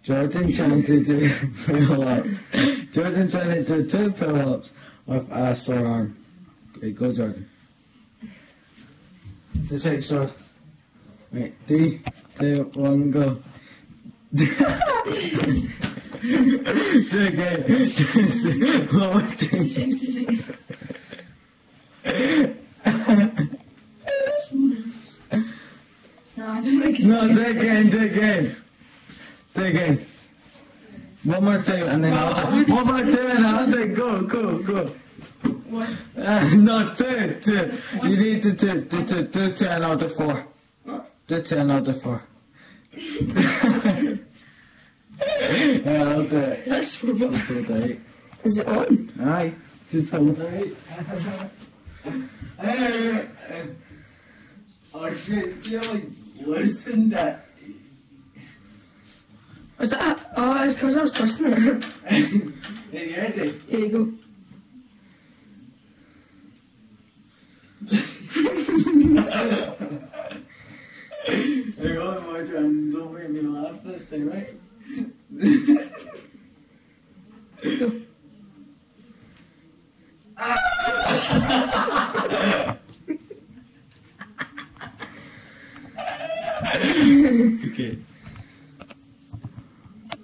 Jordan trying to do pull-ups. Jordan trying to do 2 pull-ups with a sore arm. Okay, go Jordan. The second sword. Right, 3, 2, 1, go. Do again. 1, 2, 66. No, I just like No, do again. Do again. One more time and then I'll do. One more time and I'll do. Go. What? No, 2. You need to do 2 and I'll do 4. Do 2 and I'll do 4. Yeah, I'll do it. That's for what? Just hold tight. Is it on? Aye, just hold tight. I should feel like loosened it. Is that? Oh, it's because I was twisting it. Hey, you ready? Here you go. Hang on, watch and don't make me laugh this time, right? Go. Okay.